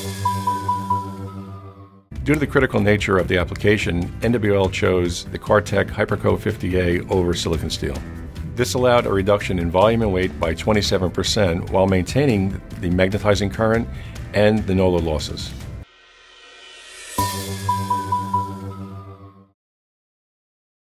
Due to the critical nature of the application, NWL chose the Cartech Hiperco 50A over silicon steel. This allowed a reduction in volume and weight by 27% while maintaining the magnetizing current and the no load losses.